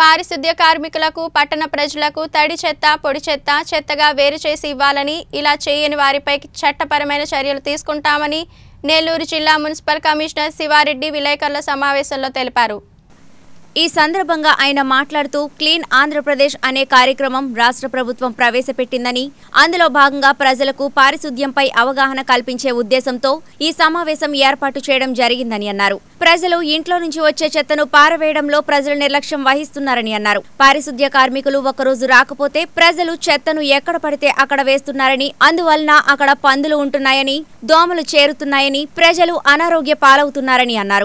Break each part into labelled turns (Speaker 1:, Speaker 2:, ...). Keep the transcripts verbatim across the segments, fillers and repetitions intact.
Speaker 1: పారిశుద్ధ్య కార్మికులకు పట్టణ ప్రజలకు తడి చెత్త పొడి చెత్త చెత్తగా వేరు చేసి ఇవ్వాలని ఇలా చేయని వారిపై చట్టపరమైన చర్యలు తీసుకుంటామని నెల్లూరు జిల్లా మున్సిపల్ కమిషనర్ శివారెడ్డి విలేకరుల సమావేశంలో తెలిపారు।
Speaker 2: ఈ సందర్భంగా ఆయన మాట్లాడుతూ క్లీన్ ఆంధ్రప్రదేశ్ అనే కార్యక్రమం రాష్ట్ర ప్రభుత్వం ప్రవేశపెట్టిందని అందులో భాగంగా ప్రజలకు పారిశుద్ధ్యంపై అవగాహన కల్పించే ఉద్దేశంతో ఈ సమావేశం ఏర్పాటు చేయడం జరిగిందని అన్నారు। ప్రజలు ఇంట్లో నుంచి వచ్చే చెత్తను పారవేయడంలో ప్రజలు నిర్లక్ష్యం వహిస్తున్నారని అన్నారు। పారిశుద్ధ్య కార్మికులు ఒకరోజు రాకపోతే ప్రజలు చెత్తను ఎక్కడ పడితే అక్కడ వేస్తున్నారని అందువలన అక్కడ పందులు ఉంటున్నాయని దోమలు చేరుతున్నాయని ప్రజలు అనారోగ్య పాలవుతున్నారని అన్నారు।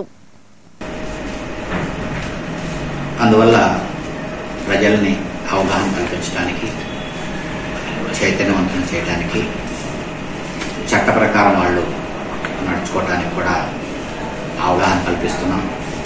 Speaker 3: అందువల్ల ప్రజల్ని అవగాహన కల్పించడానికి చైతన్యవంతం చేయడానికి చట్ట ప్రకారం వాళ్ళు నడుచుకోవడానికి కూడా అవగాహన కల్పిస్తున్నాం।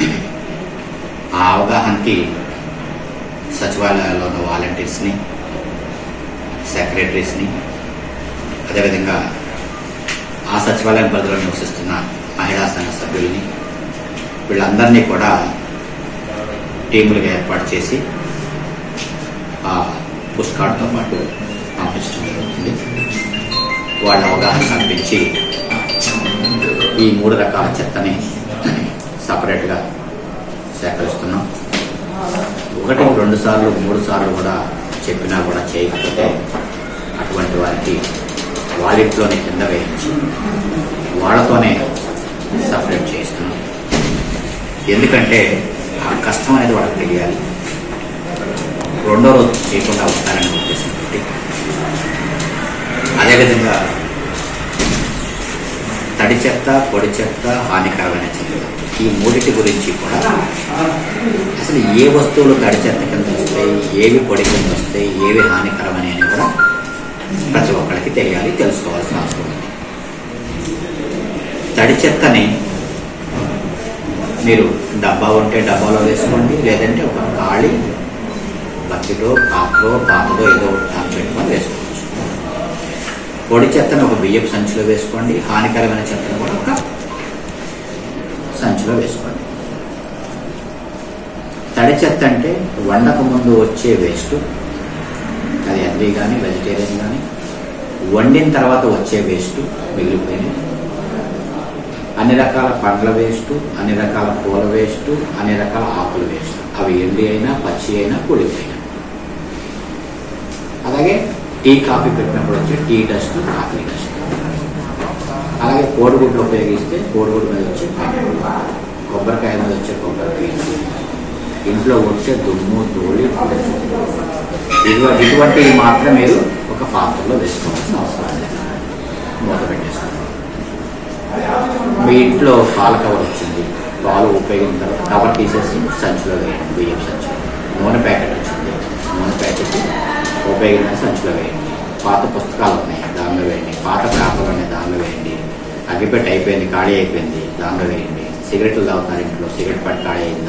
Speaker 3: ఆ అవగాహనకి సచివాలయాల్లో ఉన్న వాలంటీర్స్ని సెక్రటరీస్ని అదేవిధంగా ఆ సచివాలయం పరిధిలో నివసిస్తున్న మహిళా సంఘ సభ్యుల్ని వీళ్ళందరినీ కూడా టీములుగా ఏర్పాటు చేసి ఆ పుష్ కార్డుతో పాటు పంపించడం జరుగుతుంది। వాళ్ళ అవగాహన కల్పించి ఈ మూడు రకాల చెత్తని సపరేట్గా సేకరిస్తున్నాం। ఒకటి రెండు సార్లు మూడు సార్లు కూడా చెప్పినా కూడా చేయకపోతే అటువంటి వారికి వాళ్ళ ఇంట్లోనే కింద వేయించి వాళ్ళతోనే సపరేట్ చేస్తున్నాం। ఎందుకంటే ఆ కష్టం అనేది వాళ్ళకి తెలియాలి, రెండో రోజు చేయకుండా ఉంటారనే ఉద్దేశంతో। అదేవిధంగా తడి చెత్త పొడి చెత్త హానికరమైన చెత్త ఈ మూడింటి గురించి కూడా అసలు ఏ వస్తువులు తడి చెత్త కింద వస్తాయి, ఏవి పొడి కింద వస్తాయి, ఏవి హానికరమని అని కూడా ప్రతి ఒక్కరికి తెలియాలి, తెలుసుకోవాల్సిన అవసరం ఉంది। తడి చెత్తని మీరు డబ్బా ఉంటే డబ్బాలో వేసుకోండి, లేదంటే ఒక ఖాళీ బకెటో పాత్రో పాతదో ఏదో దాన్ని పెట్టుకొని వేసుకోవచ్చు। పొడి చెత్తను ఒక బియ్యపు సంచిలో వేసుకోండి, హానికరమైన చెత్తను కూడా ఒక సంచిలో వేసుకోండి। తడి చెత్త అంటే వండక ముందు వచ్చే వేస్ట్, అది ఎర్రీ కానీ వెజిటేరియన్ కానీ, వండిన తర్వాత వచ్చే వేస్ట్ మిగిలిపోయినాయి, అన్ని రకాల పండ్ల వేస్ట్, అన్ని రకాల పూల వేస్ట్, అన్ని రకాల ఆకుల వేస్ట్, అవి ఎండి అయినా పచ్చి అయినా కుడిపోయినా, అలాగే టీ కాఫీ పెట్టినప్పుడు వచ్చే టీ డస్ట్ కాఫీ డస్ట్, అలాగే కోడిగుడ్లు ఉపయోగిస్తే కోడిగుడ్డు మీద వచ్చే కొబ్బరికాయ మీద వచ్చే కొబ్బరికాయ, ఇంట్లో వచ్చే దుమ్ము ధూళి ఇటువంటివి మాత్రం మీరు ఒక పాత్రలో వేసుకోవాల్సిన అవసరం లేదు, మూత పెట్టేసుకోండి। మీ ఇంట్లో పాల కవర్ వచ్చింది, పాలు ఉపయోగించిన తర్వాత కవర్ తీసేసి సంచిలో వేయండి, బియ్యం సంచిలో। నూనె ప్యాకెట్ వచ్చింది, నూనె ప్యాకెట్ ఉపయోగించిన సంచిలో వేయండి। పాత పుస్తకాలు ఉన్నాయి దానిలో వేయండి, పాత పేపర్లు ఉన్నాయి దానిలో వేయండి, అగ్గిపెట్టి అయిపోయింది ఖాళీ అయిపోయింది దానిలో వేయండి, సిగరెట్లు తాగుతారు ఇంట్లో సిగరెట్ పట్టి ఖాళీ అయింది